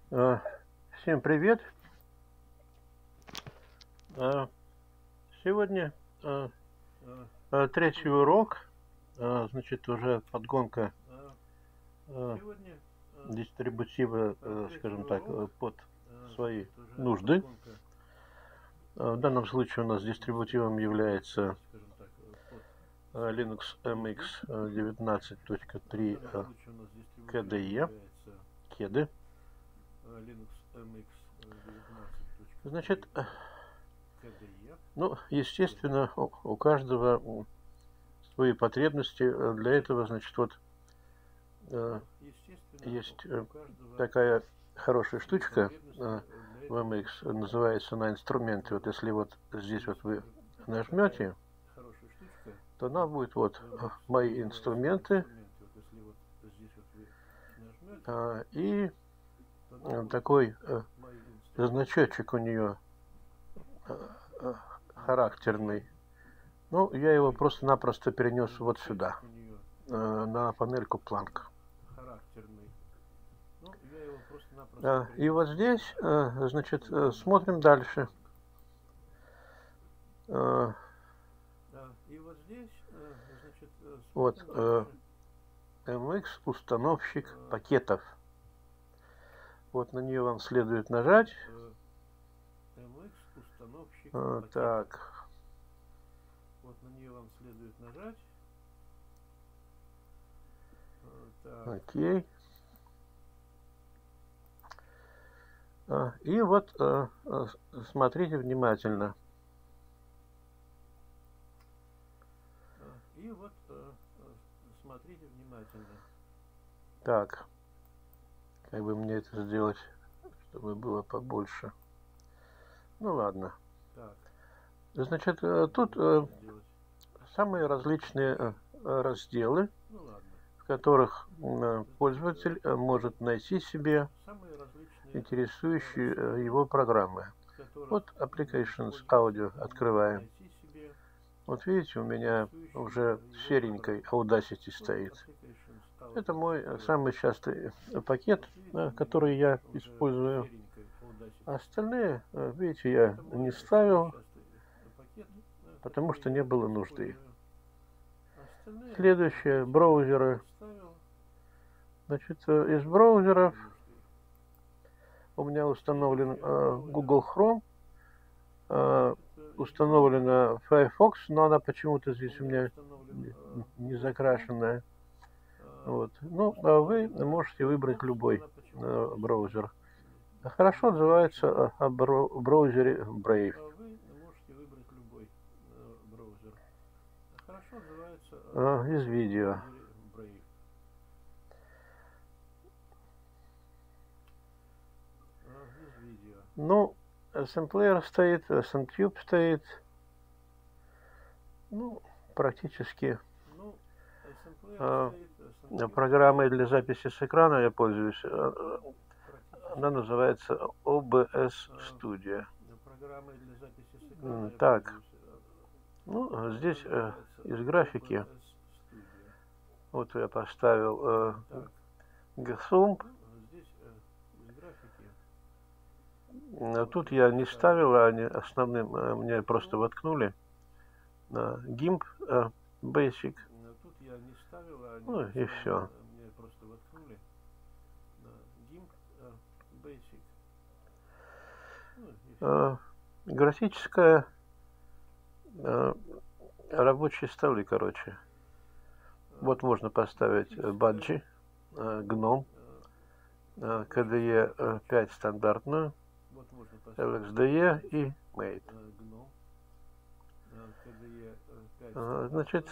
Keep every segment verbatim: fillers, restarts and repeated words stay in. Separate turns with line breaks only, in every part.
А, Всем привет! А, Сегодня а, а, третий урок. А, Значит, уже подгонка а, дистрибутива, э, скажем так, э, под свои нужды. А, В данном случае у нас дистрибутивом является а, Linux эм икс девятнадцать точка три кей ди и. кеды. Значит, ну, естественно, у, у каждого свои потребности. Для этого, значит, вот э, есть э, такая хорошая штучка э, в эм икс, называется на инструменты. Вот если вот здесь вот вы нажмете, то она будет вот э, мои инструменты, э, и э, такой э, значочек у нее э, э, характерный. Ну, я его просто-напросто перенес вот сюда, э, на панельку Planck. Да, и вот здесь, э, значит, э, смотрим дальше. Э, Вот э, эм икс установщик пакетов. Вот на нее вам следует нажать. Э, так. Окей. А, И вот э, э, смотрите внимательно. Так, как бы мне это сделать, чтобы было побольше. Ну ладно. Значит, э, тут э, самые различные э, разделы, в которых э, пользователь э, может найти себе интересующие э, его программы. Вот Applications Audio открываем. Вот видите, у меня уже серенькой Audacity стоит. Это мой самый частый пакет, который я использую. А остальные, видите, я не ставил, потому что не было нужды. Следующее, браузеры. Значит, из браузеров у меня установлен Google Chrome, установлена Firefox, но она почему-то здесь у меня не закрашенная. Вот. Ну, а вы можете выбрать любой э, браузер. Хорошо отзывается о браузере Brave. А, из видео. Ну, SMPlayer стоит, SMTube стоит. Ну, практически э, программой для записи с экрана я пользуюсь. Она называется о бэ эс Studio. Так, ну, здесь э, из графики вот я поставил э, Gthumb. Тут я не ставил, а они основным э, мне просто воткнули. Uh, гимп uh, Basic. Ну и все. Uh, графическая uh, рабочие столы, короче. Вот можно поставить Budgie, uh, гном, uh, кей ди и пять стандартную, эл экс ди и и Mate. Uh, значит,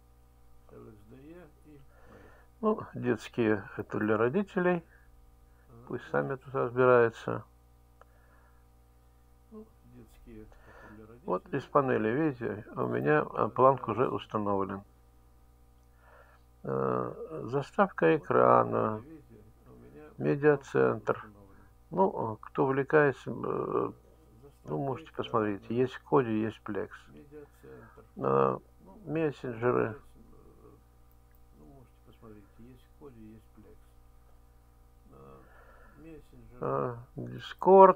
ну, детские это для родителей. Пусть сами тут разбираются. Вот из панели, видите, у меня Planck уже установлен. Заставка экрана, медиацентр. Ну, кто увлекается, ну, можете посмотреть. Есть Kodi, есть Plex. Мессенджеры. Discord,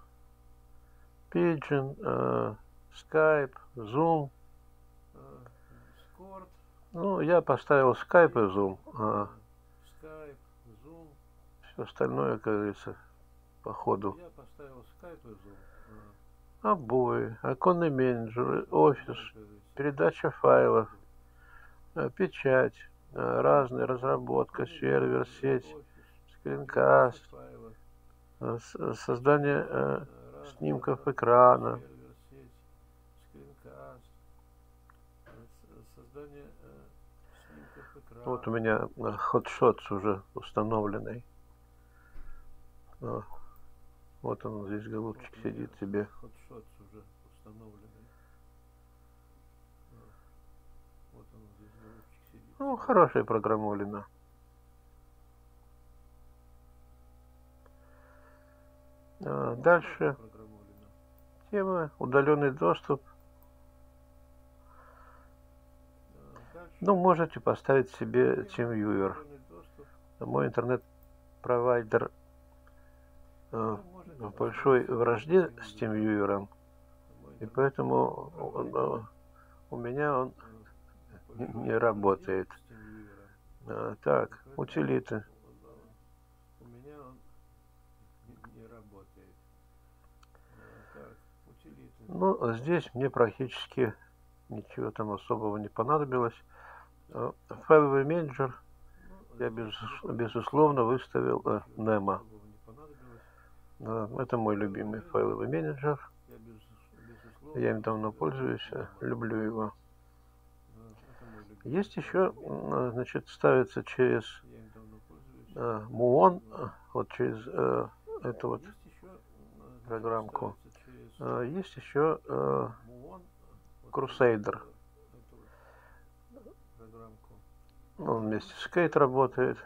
Pigeon, Skype, Zoom. Ну, я поставил Skype и Zoom. А все остальное, как говорится, по ходу. Обои, оконный менеджер, офис, передача файлов, печать, разная разработка, сервер, сеть, скринкаст, создание снимков экрана. Вот у меня HotShots уже установленный. Вот он здесь, голубчик, сидит себе. Ну, хорошая программулина. Дальше тема удаленный доступ. Ну, можете поставить себе TeamViewer. Мой интернет-провайдер в большой вражде с TeamViewer, и поэтому он, у меня он не работает. Так, утилиты. Ну, здесь мне практически ничего там особого не понадобилось. Файловый менеджер я безусловно выставил Nemo. Это мой любимый файловый менеджер. Я им давно пользуюсь, люблю его. Есть еще, значит, ставится через Muon, вот через эту вот программку. Есть еще Crusader. Он вместе с Skate работает.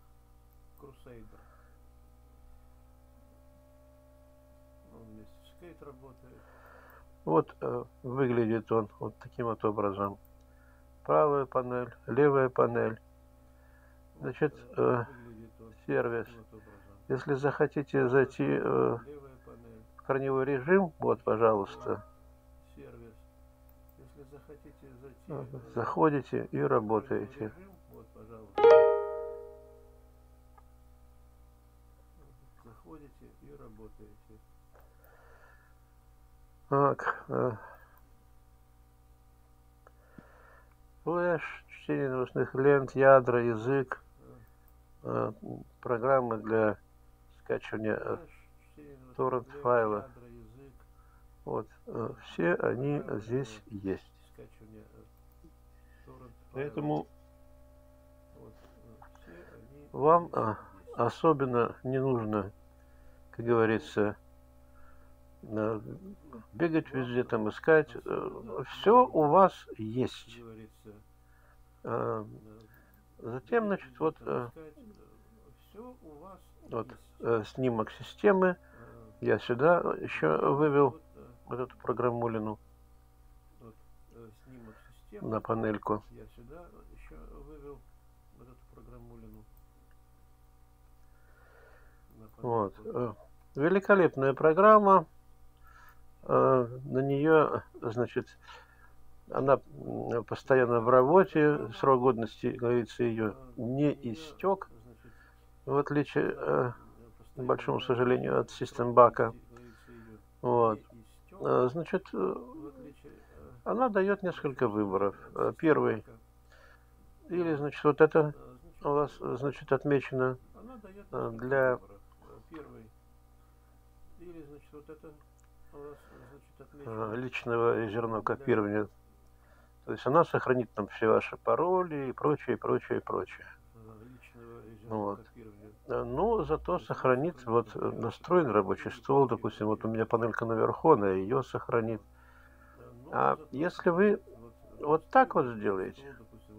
Вот э, выглядит он вот таким вот образом. Правая панель, левая панель. Значит, э, сервис. Если захотите зайти э, в корневой режим, вот, пожалуйста, заходите и работаете. Заходите и работаете. Так, флеш, чтение новостных лент, ядра, язык, программы для скачивания торрент файлов. Вот, все они здесь есть. Поэтому вам особенно не нужно, как говорится, бегать везде, там искать. Все у вас есть. Затем, значит, вот, вот снимок системы. Я сюда еще вывел вот эту программулину на панельку. Вот. Великолепная программа. На нее, значит, она постоянно в работе, срок годности, говорится, ее не истек, в отличие, к большому сожалению, от Systembug. Вот. Значит, она дает несколько выборов. Первый, или, значит, вот это у вас, значит, отмечено для личного резервного копирования. То есть она сохранит там все ваши пароли и прочее, прочее, прочее. Вот. Но зато сохранит вот настроен рабочий стол, допустим, вот у меня панелька наверху, она ее сохранит. А если вы вот так вот сделаете,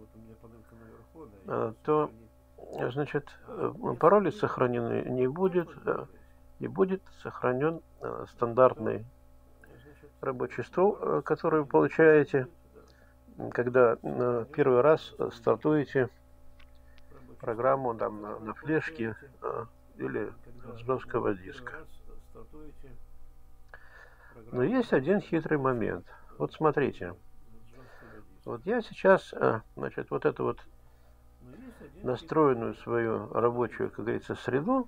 то, значит, пароли сохранены не будет, и будет сохранен стандартный рабочий стол, который вы получаете, когда первый раз стартуете программу там на, на флешке или с жесткого диска. Но есть один хитрый момент. Вот смотрите. Вот я сейчас, значит, вот эту вот настроенную свою рабочую, как говорится, среду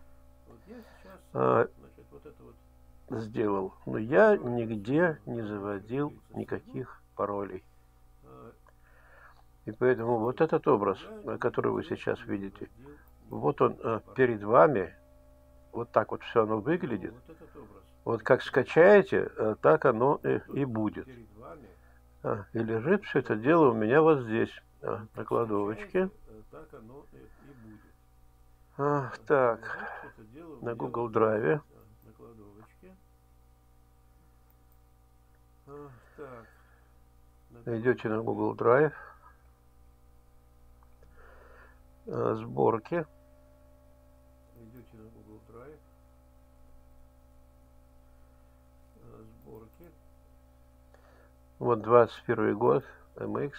сделал, но я нигде не заводил никаких паролей. И поэтому вот этот образ, который вы сейчас видите, вот он перед вами, вот так вот все оно выглядит. Вот как скачаете, так оно и будет. И лежит все это дело у меня вот здесь, на кладовочке. Так, на Google Drive. Идете на Google Drive. Сборки. Идете на Google Drive. Сборки. Вот двадцать первый год, эм икс.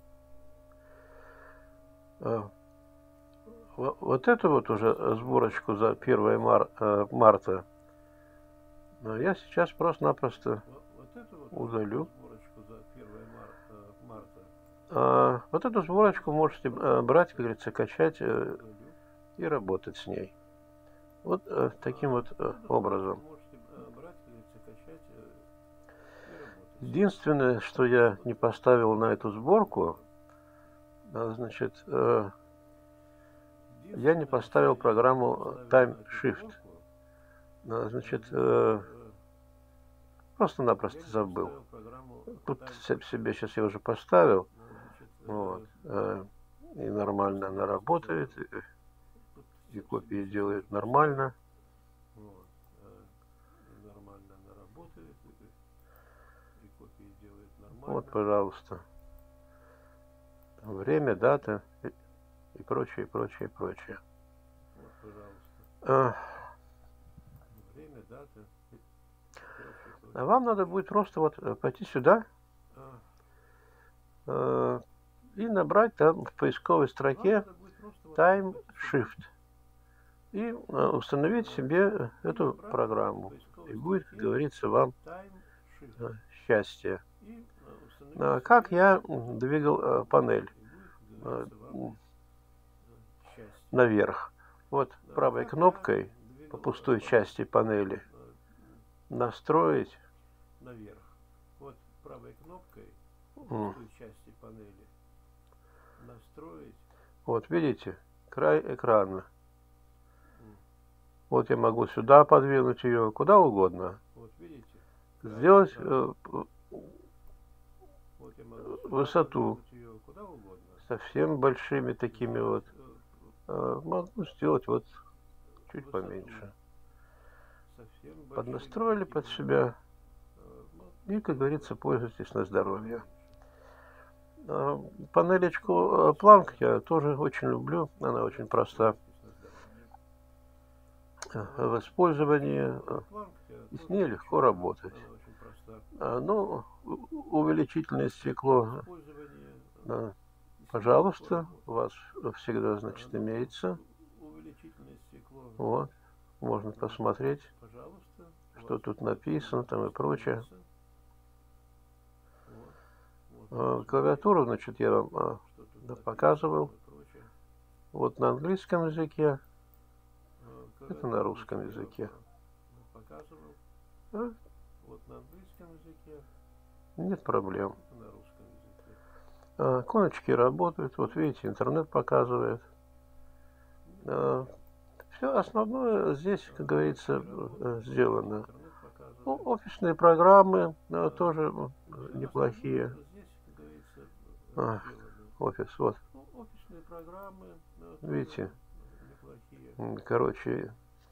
Вот эту вот уже сборочку за первое марта я сейчас просто-напросто удалю. А, вот эту сборочку можете брать, как говорится, качать и работать с ней. Вот таким вот образом. Единственное, что я не поставил на эту сборку, значит, я не поставил программу Time Shift. Значит, просто-напросто забыл. Тут себе сейчас я уже поставил. Вот, и нормально она работает. И копии делает нормально. Вот, пожалуйста. Время, дата и прочее, прочее, прочее. Вот, пожалуйста. Время, дата. А вам надо будет просто вот пойти сюда э, и набрать там в поисковой строке Time Shift и э, установить себе эту программу. И будет, как говорится, вам э, счастье. А как я двигал э, панель э, наверх? Вот правой кнопкой по пустой части панели настроить. Наверх. Вот правой кнопкой по пустой части панели настроить. Вот видите, край экрана. Вот я могу сюда подвинуть ее, куда угодно. Вот видите. Сделать э, вот я могу высоту ее, куда угодно. Совсем большими такими вот. Э, могу сделать вот чуть высоту поменьше. Поднастроили под себя и, как говорится, пользуйтесь на здоровье. Панелечку Planck я тоже очень люблю, она очень проста в использовании, и с ней легко работать. Ну, увеличительное стекло, пожалуйста, у вас всегда, значит, имеется. Вот. Можно посмотреть, что тут написано там и прочее. Клавиатуру, значит, я вам показывал. Вот на английском языке. Это на русском языке. А? Нет проблем. Иконочки работают. Вот видите, интернет показывает. Все основное здесь, как говорится, сделано. Ну, офисные программы да, тоже неплохие. А, офис, вот. Видите? Короче,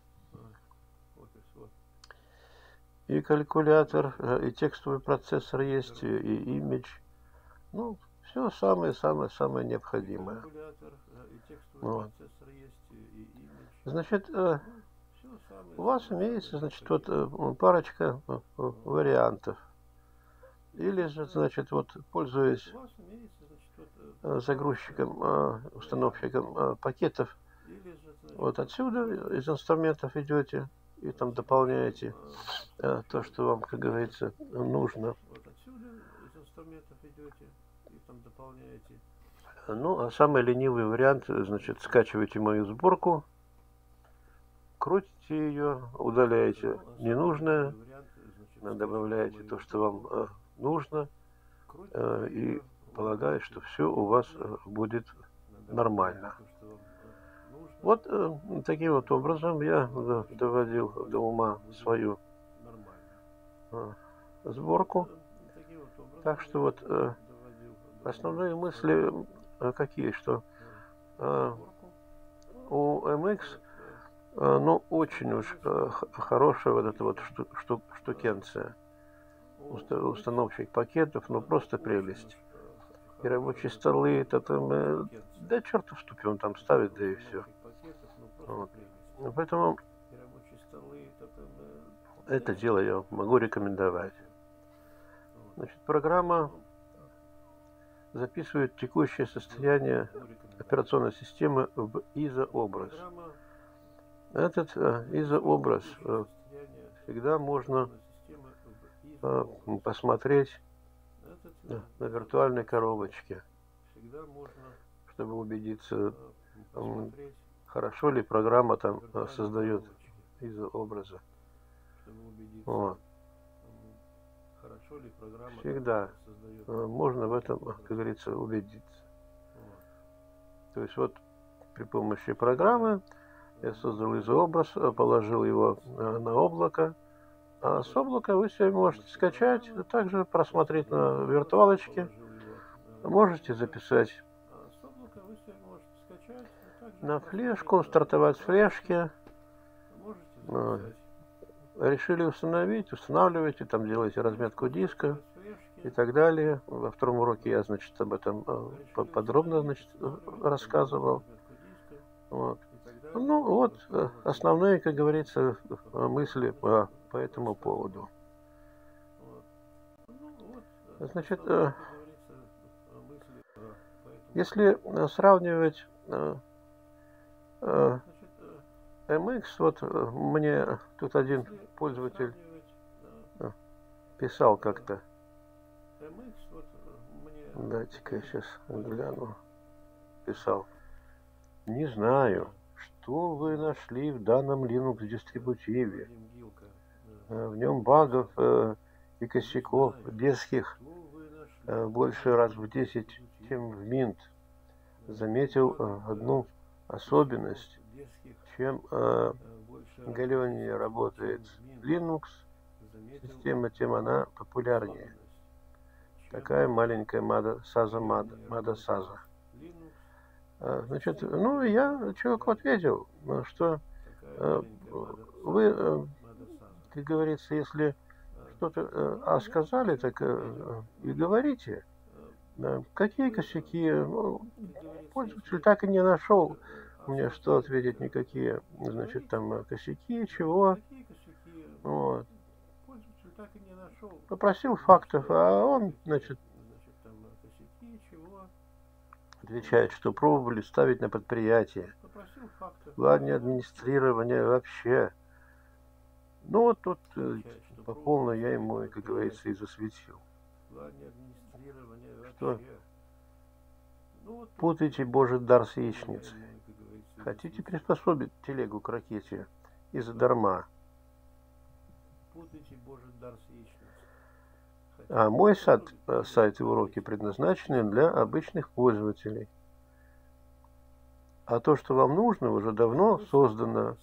и калькулятор, и текстовый процессор есть, и имидж. Ну, все самое-самое-самое необходимое. Вот. Значит, у вас имеется, значит, вот парочка вариантов. Или же, значит, вот, пользуясь загрузчиком, установщиком пакетов Вот отсюда из инструментов идете и там дополняете э, то, что вам, как говорится, нужно. Вот отсюда из инструментов идете и там дополняете. Ну, а самый ленивый вариант, значит, скачиваете мою сборку, крутите ее, удаляете ненужное, добавляете то, что вам э, нужно, э, и полагаю, что все у вас э, будет нормально. Вот э, таким вот образом я э, доводил до ума свою э, сборку. Так что вот э, основные мысли э, какие, что э, у эм икс э, ну очень уж э, хорошая вот эта вот шту, шту, штукенция, установщик пакетов, ну просто прелесть. И рабочие столы, это там, э, да черту в ступе он там ставит, да и все. Вот. Поэтому это дело я могу рекомендовать. Значит, программа записывает текущее состояние операционной системы в изообраз. Этот э, изообраз э, всегда можно э, посмотреть на, на виртуальной коробочке, чтобы убедиться, э, хорошо ли программа там э, создает изообразы. Вот. Всегда э, можно в этом, как говорится, убедиться. То есть вот при помощи программы я создал изообраз, положил его на облако, а с облака вы себе можете скачать, а также просмотреть на виртуалочке, можете записать на флешку, стартовать с флешки. Решили установить, устанавливаете, там делаете разметку диска и так далее. Во втором уроке я, значит, об этом подробно, значит, рассказывал. Вот. Ну вот основные, как говорится, мысли по, по этому поводу. Значит, если сравнивать эм икс, вот мне тут один пользователь писал как-то. Дайте-ка я сейчас гляну. Писал. Не знаю, что вы нашли в данном Linux дистрибутиве. В нем багов э, и косяков детских э, больше раз в десять, чем в Mint. Заметил э, одну особенность. Чем э, галенее работает Linux система, тем она популярнее. Такая маленькая Мада Саза Мада, Мада Саза. Значит, ну я человеку ответил, что э, вы, э, как говорится, если что-то э, а сказали, так э, и говорите. Э, какие косяки? Ну, пользователь так и не нашел мне что ответить, никакие, значит, там косяки, чего. Вот. Попросил фактов, а он, значит, отвечает, что пробовали ставить на предприятие. В плане администрирования вообще. Ну вот тут по полной я ему, как говорится, и засветил. Что путайте Божий дар с яичницей. Хотите приспособить телегу к ракете и задарма. А мой сайт, сайт и уроки предназначены для обычных пользователей. А то, что вам нужно, уже давно создано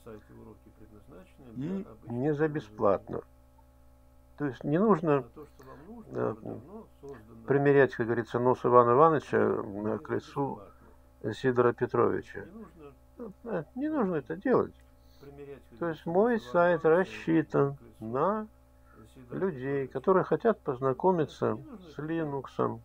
и не за бесплатно. То есть не нужно э, примерять, как говорится, нос Ивана Ивановича к лицу Сидора Петровича. Не нужно это делать. То есть мой сайт рассчитан на людей, которые хотят познакомиться с Linux.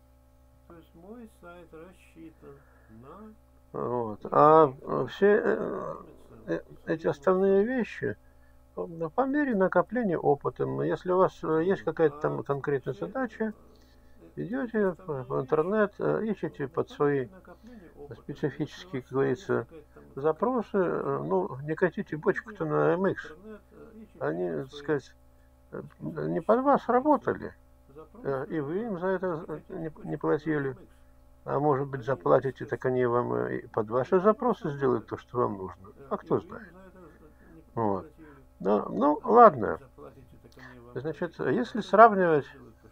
Вот. А все эти остальные вещи по мере накопления опыта. Если у вас есть какая-то там конкретная задача, идете в интернет, ищете под свои специфические, как говорится, запросы, ну, не катите бочку-то на эм икс. Они, так сказать, не под вас работали, и вы им за это не платили. А может быть, заплатите, так они вам и под ваши запросы сделают то, что вам нужно. А кто знает. Вот. Ну, ну, ладно. Значит, если сравнивать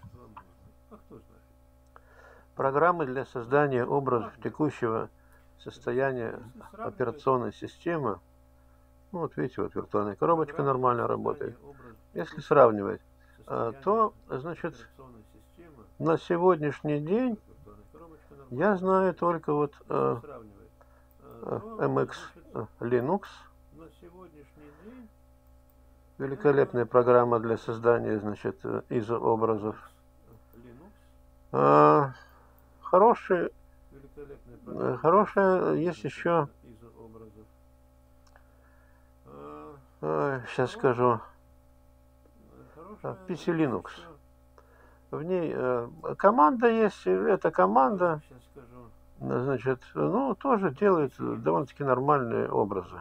программы для создания образов текущего состояния операционной системы, ну, вот видите, вот виртуальная коробочка нормально работает. Если сравнивать, то, значит, на сегодняшний день я знаю только вот э, эм икс Linux, великолепная программа для создания, значит, изообразов. Э, хорошие, хорошая есть еще, э, сейчас скажу, пи си Linux. В ней э, команда есть, эта команда, значит, ну, тоже делает довольно-таки нормальные образы.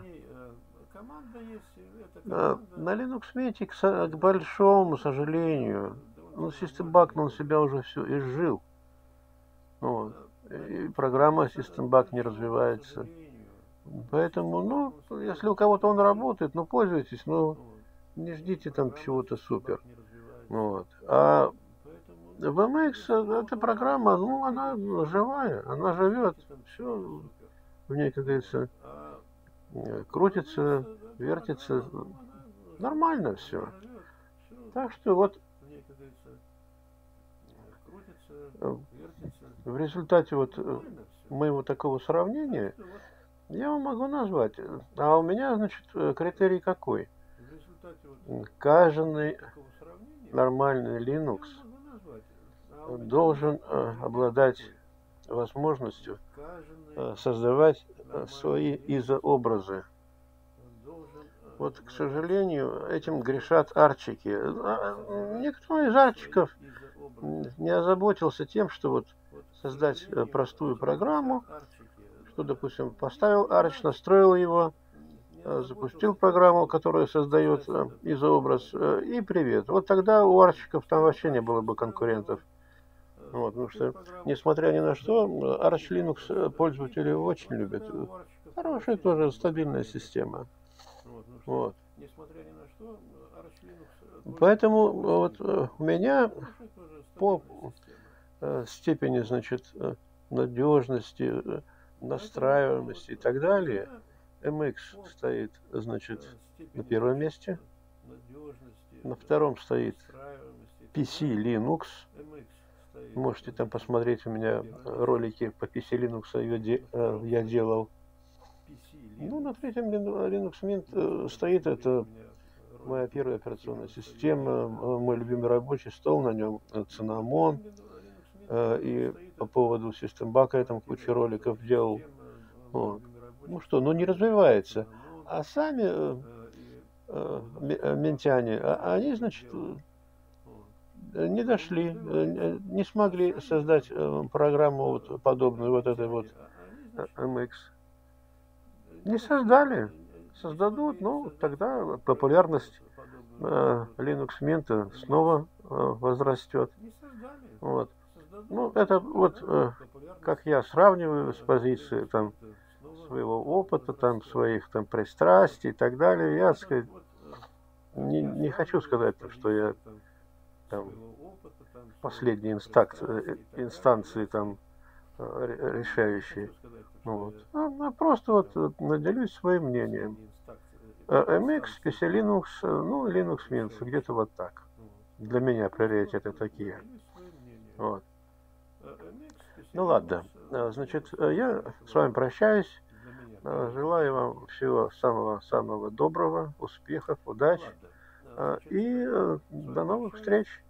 Э, на Linux Mint, к, к большому сожалению, ну, Systembug, он себя уже все изжил. Вот. И программа Systembug не развивается. Поэтому, ну, если у кого-то он работает, ну, пользуйтесь, но не ждите там чего-то супер. Вот. А в эм икс эта программа, ну, она живая, она живет, все в ней, как говорится, крутится, вертится, нормально все. Так что вот в результате вот моего такого сравнения я вам могу назвать. А у меня, значит, критерий какой? Каждый нормальный Linux должен э, обладать возможностью э, создавать э, свои изообразы. Вот, к сожалению, этим грешат арчики. Никто из арчиков не озаботился тем, что вот создать э, простую программу, что, допустим, поставил арч, настроил его, э, запустил программу, которая создает э, изообраз, э, и привет. Вот тогда у арчиков там вообще не было бы конкурентов. Вот, потому что, несмотря ни на что, Arch Linux пользователи очень любят. Хорошая тоже стабильная система. Вот. Поэтому вот у меня по степени, значит, надежности, настраиваемости и так далее, эм икс стоит, значит, на первом месте. На втором стоит пи си Linux. Можете там посмотреть, у меня ролики по пи си Linux я делал. Ну, на третьем Linux Mint стоит, это моя первая операционная система, мой любимый рабочий стол, на нем Cinnamon. И по поводу Systembug я там кучу роликов делал. Вот. Ну что, ну не развивается. А сами ментяне, они, значит, не дошли, не смогли создать программу вот подобную вот этой вот эм икс. Не создали. Создадут, ну, тогда популярность Linux Mint снова возрастет. Вот. Ну, это вот как я сравниваю с позиции там своего опыта, там своих там пристрастий и так далее. Я, так сказать, не, не хочу сказать, что я там последней инстанции, инстанции там решающие. Вот. А, а просто вот наделюсь своим мнением. эм икс, пи си Linux, ну, Linux Mint, где-то вот так. Для меня приоритеты такие. Вот. Ну ладно, значит, я с вами прощаюсь. Желаю вам всего самого-самого доброго, успехов, удач. И до новых встреч.